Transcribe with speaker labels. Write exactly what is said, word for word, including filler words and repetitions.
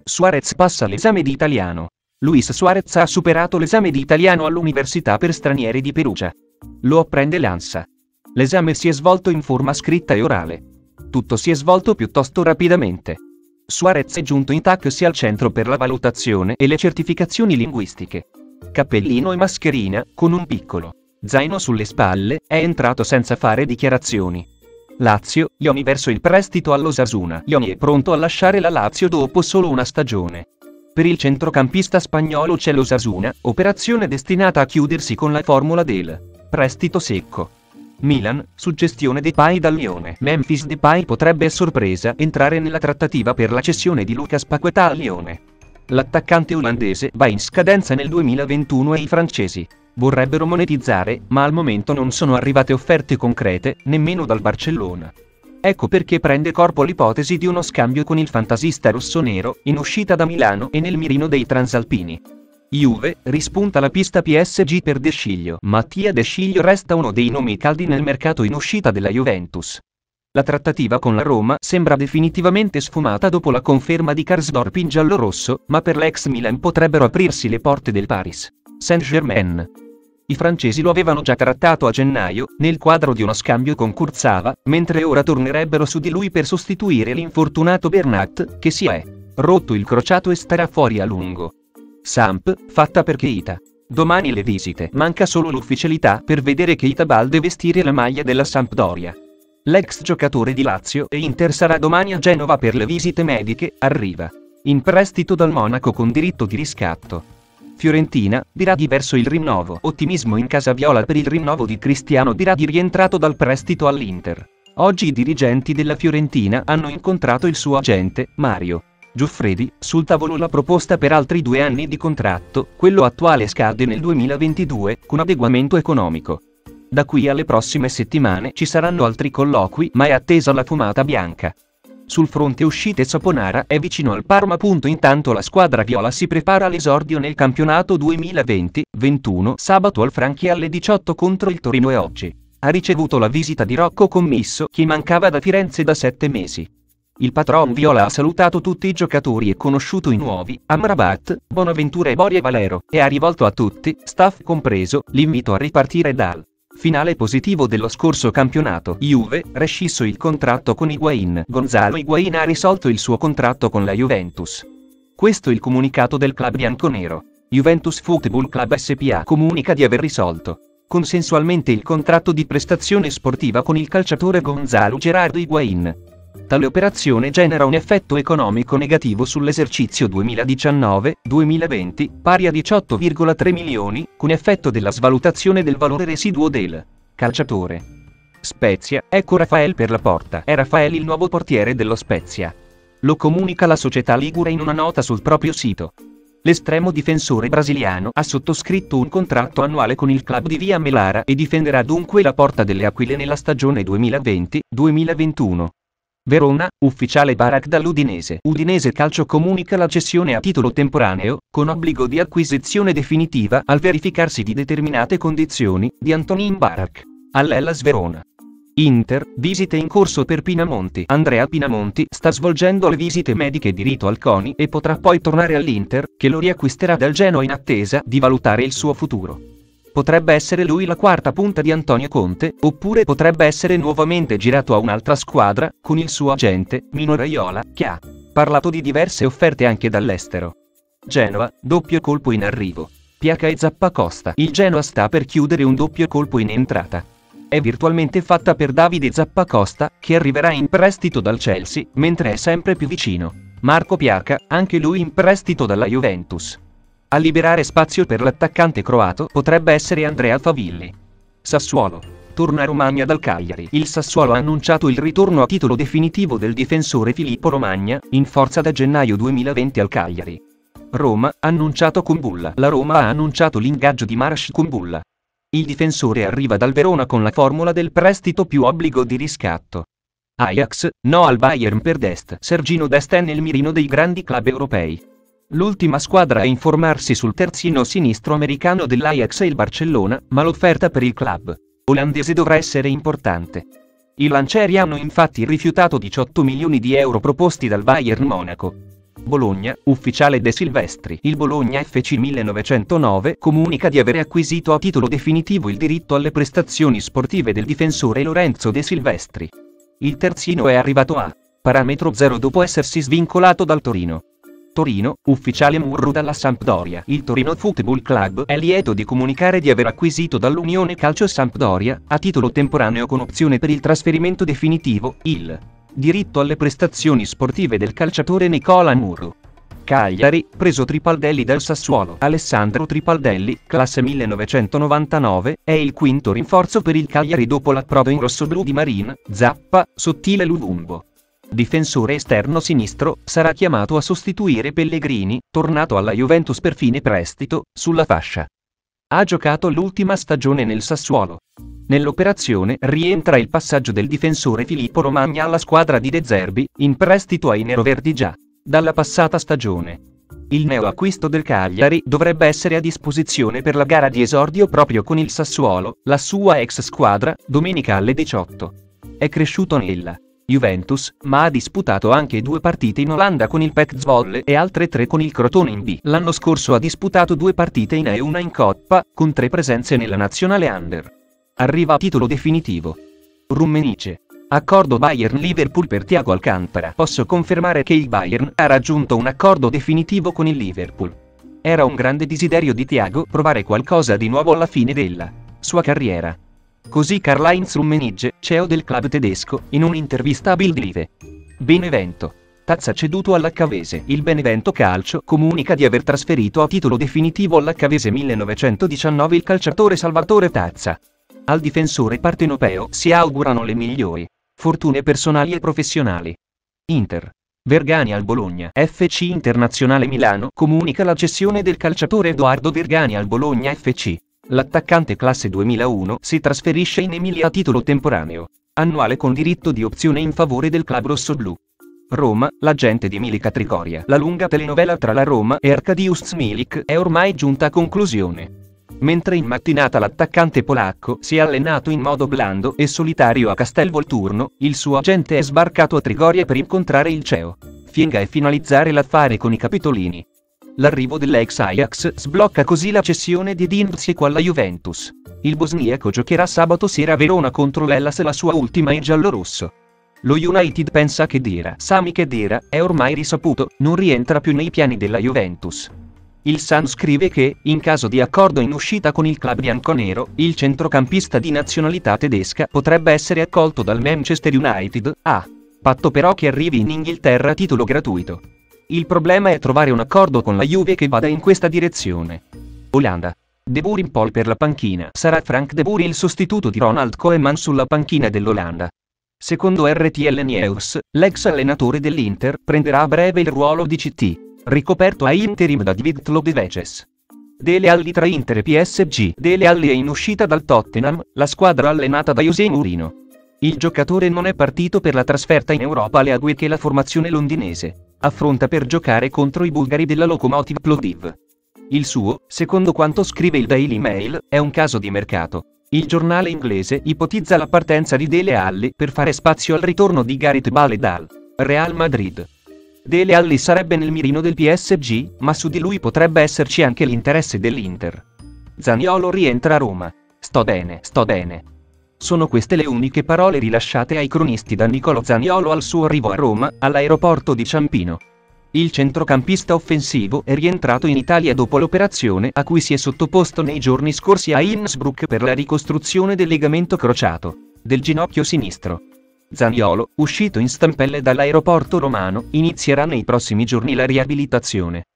Speaker 1: Suarez passa l'esame di italiano. Luis Suarez ha superato l'esame di italiano all'Università per stranieri di Perugia. Lo apprende l'ANSA. L'esame si è svolto in forma scritta e orale. Tutto si è svolto piuttosto rapidamente. Suarez è giunto in taxi al centro per la valutazione e le certificazioni linguistiche. Cappellino e mascherina, con un piccolo zaino sulle spalle, è entrato senza fare dichiarazioni. Lazio, Lioni verso il prestito all'Osasuna. Lioni è pronto a lasciare la Lazio dopo solo una stagione. Per il centrocampista spagnolo c'è l'Osasuna, operazione destinata a chiudersi con la formula del prestito secco. Milan, suggestione Depay dal Lione. Memphis Depay potrebbe a sorpresa entrare nella trattativa per la cessione di Lucas Paquetá al Lione. L'attaccante olandese va in scadenza nel duemilaventuno e i francesi vorrebbero monetizzare, ma al momento non sono arrivate offerte concrete, nemmeno dal Barcellona. Ecco perché prende corpo l'ipotesi di uno scambio con il fantasista rossonero, in uscita da Milano e nel mirino dei transalpini. Juve, rispunta la pista P S G per De Sciglio. Mattia De Sciglio resta uno dei nomi caldi nel mercato in uscita della Juventus. La trattativa con la Roma sembra definitivamente sfumata dopo la conferma di Karsdorp in giallorosso, ma per l'ex Milan potrebbero aprirsi le porte del Paris Saint-Germain. I francesi lo avevano già trattato a gennaio, nel quadro di uno scambio con Kurzawa, mentre ora tornerebbero su di lui per sostituire l'infortunato Bernat, che si è rotto il crociato e starà fuori a lungo. Samp, fatta per Keita. Domani le visite. Manca solo l'ufficialità per vedere Keita Balde vestire la maglia della Sampdoria. L'ex giocatore di Lazio e Inter sarà domani a Genova per le visite mediche, arriva in prestito dal Monaco con diritto di riscatto. Fiorentina, Biraghi verso il rinnovo. Ottimismo in casa viola per il rinnovo di Cristiano Biraghi rientrato dal prestito all'Inter. Oggi i dirigenti della Fiorentina hanno incontrato il suo agente, Mario Giuffredi, sul tavolo la proposta per altri due anni di contratto, quello attuale scade nel duemilaventidue, con adeguamento economico. Da qui alle prossime settimane ci saranno altri colloqui, ma è attesa la fumata bianca. Sul fronte uscite Saponara è vicino al Parma. Intanto la squadra viola si prepara all'esordio nel campionato duemilaventi ventuno, sabato al Franchi alle diciotto contro il Torino e oggi ha ricevuto la visita di Rocco Commisso, che mancava da Firenze da sette mesi. Il patron viola ha salutato tutti i giocatori e conosciuto i nuovi, Amrabat, Bonaventura e Boria Valero, e ha rivolto a tutti, staff compreso, l'invito a ripartire dal finale positivo dello scorso campionato. Juve, rescisso il contratto con Higuain. Gonzalo Higuain ha risolto il suo contratto con la Juventus. Questo è il comunicato del club bianconero. Juventus Football Club S P A comunica di aver risolto consensualmente il contratto di prestazione sportiva con il calciatore Gonzalo Gerardo Higuain. Tale operazione genera un effetto economico negativo sull'esercizio duemiladiciannove duemilaventi, pari a diciotto virgola tre milioni, con effetto della svalutazione del valore residuo del calciatore. Spezia, ecco Rafael per la porta. È Rafael il nuovo portiere dello Spezia. Lo comunica la società ligure in una nota sul proprio sito. L'estremo difensore brasiliano ha sottoscritto un contratto annuale con il club di Via Melara e difenderà dunque la porta delle Aquile nella stagione duemilaventi duemilaventuno. Verona, ufficiale Barak dall'Udinese. Udinese Calcio comunica la cessione a titolo temporaneo, con obbligo di acquisizione definitiva al verificarsi di determinate condizioni, di Antonin Barak all'Hellas Verona. Inter, visite in corso per Pinamonti. Andrea Pinamonti sta svolgendo le visite mediche di rito al CONI e potrà poi tornare all'Inter, che lo riacquisterà dal Genoa in attesa di valutare il suo futuro. Potrebbe essere lui la quarta punta di Antonio Conte, oppure potrebbe essere nuovamente girato a un'altra squadra, con il suo agente, Mino Raiola, che ha parlato di diverse offerte anche dall'estero. Genoa, doppio colpo in arrivo. Piaca e Zappacosta. Il Genoa sta per chiudere un doppio colpo in entrata. È virtualmente fatta per Davide Zappacosta, che arriverà in prestito dal Chelsea, mentre è sempre più vicino Marco Piaca, anche lui in prestito dalla Juventus. A liberare spazio per l'attaccante croato potrebbe essere Andrea Favilli. Sassuolo. Torna a Romagna dal Cagliari. Il Sassuolo ha annunciato il ritorno a titolo definitivo del difensore Filippo Romagna, in forza da gennaio duemilaventi al Cagliari. Roma ha annunciato Kumbulla. La Roma ha annunciato l'ingaggio di Marash Kumbulla. Il difensore arriva dal Verona con la formula del prestito più obbligo di riscatto. Ajax, no al Bayern per Dest. Sergino Dest è nel mirino dei grandi club europei. L'ultima squadra a informarsi sul terzino sinistro americano dell'Ajax è il Barcellona, ma l'offerta per il club olandese dovrà essere importante. I lancieri hanno infatti rifiutato diciotto milioni di euro proposti dal Bayern Monaco. Bologna, ufficiale De Silvestri. Il Bologna F C millenovecentonove comunica di avere acquisito a titolo definitivo il diritto alle prestazioni sportive del difensore Lorenzo De Silvestri. Il terzino è arrivato a parametro zero dopo essersi svincolato dal Torino. Torino, ufficiale Murru dalla Sampdoria. Il Torino Football Club è lieto di comunicare di aver acquisito dall'Unione Calcio Sampdoria, a titolo temporaneo con opzione per il trasferimento definitivo, il diritto alle prestazioni sportive del calciatore Nicola Murru. Cagliari, preso Tripaldelli dal Sassuolo. Alessandro Tripaldelli, classe millenovecentonovantanove, è il quinto rinforzo per il Cagliari dopo l'approdo in rossoblù di Marin, Zappa, Sottile e Luvumbo. Difensore esterno sinistro, sarà chiamato a sostituire Pellegrini, tornato alla Juventus per fine prestito, sulla fascia. Ha giocato l'ultima stagione nel Sassuolo. Nell'operazione rientra il passaggio del difensore Filippo Romagna alla squadra di De Zerbi, in prestito ai neroverdi già dalla passata stagione. Il neoacquisto del Cagliari dovrebbe essere a disposizione per la gara di esordio proprio con il Sassuolo, la sua ex squadra, domenica alle diciotto. È cresciuto nella Juventus, ma ha disputato anche due partite in Olanda con il P E C Zwolle e altre tre con il Crotone in B. L'anno scorso ha disputato due partite in A e una in Coppa, con tre presenze nella nazionale under. Arriva a titolo definitivo. Rummenice. Accordo Bayern-Liverpool per Thiago Alcantara. Posso confermare che il Bayern ha raggiunto un accordo definitivo con il Liverpool. Era un grande desiderio di Thiago provare qualcosa di nuovo alla fine della sua carriera. Così Karl-Heinz Rummenigge, C E O del club tedesco, in un'intervista a Bild Live. Benevento. Tazza ceduto all'Accavese. Il Benevento Calcio comunica di aver trasferito a titolo definitivo all'Accavese millenovecentodiciannove il calciatore Salvatore Tazza. Al difensore partenopeo si augurano le migliori fortune personali e professionali. Inter. Vergani al Bologna. F C Internazionale Milano comunica la cessione del calciatore Edoardo Vergani al Bologna F C. L'attaccante classe duemilauno si trasferisce in Emilia a titolo temporaneo, annuale con diritto di opzione in favore del club rossoblù. Roma, l'agente di Milica Tricoria. La lunga telenovela tra la Roma e Arkadiusz Milik è ormai giunta a conclusione. Mentre in mattinata l'attaccante polacco si è allenato in modo blando e solitario a Castelvolturno, il suo agente è sbarcato a Trigoria per incontrare il C E O Fienga e finalizzare l'affare con i capitolini. L'arrivo dell'ex Ajax sblocca così la cessione di Edin Dzeko alla Juventus. Il bosniaco giocherà sabato sera a Verona contro l'Hellas la sua ultima in giallorosso. Lo United pensa che Dira, Sami Khedira, è ormai risaputo, non rientra più nei piani della Juventus. Il Sun scrive che, in caso di accordo in uscita con il club bianconero, il centrocampista di nazionalità tedesca potrebbe essere accolto dal Manchester United, a patto però che arrivi in Inghilterra a titolo gratuito. Il problema è trovare un accordo con la Juve che vada in questa direzione. Olanda. De Boer in pole per la panchina. Sarà Frank De Boer il sostituto di Ronald Koeman sulla panchina dell'Olanda. Secondo R T L News, l'ex allenatore dell'Inter prenderà a breve il ruolo di C T, ricoperto a interim da David Lodeveches. Dele Alli tra Inter e P S G. Dele Alli è in uscita dal Tottenham, la squadra allenata da José Mourinho. Il giocatore non è partito per la trasferta in Europa alle A due che la formazione londinese affronta per giocare contro i bulgari della Lokomotiv Plovdiv. Il suo, secondo quanto scrive il Daily Mail, è un caso di mercato. Il giornale inglese ipotizza la partenza di Dele Alli per fare spazio al ritorno di Gareth Bale dal Real Madrid. Dele Alli sarebbe nel mirino del P S G, ma su di lui potrebbe esserci anche l'interesse dell'Inter. Zaniolo rientra a Roma. Sto bene, sto bene. Sono queste le uniche parole rilasciate ai cronisti da Niccolò Zaniolo al suo arrivo a Roma, all'aeroporto di Ciampino. Il centrocampista offensivo è rientrato in Italia dopo l'operazione a cui si è sottoposto nei giorni scorsi a Innsbruck per la ricostruzione del legamento crociato del ginocchio sinistro. Zaniolo, uscito in stampelle dall'aeroporto romano, inizierà nei prossimi giorni la riabilitazione.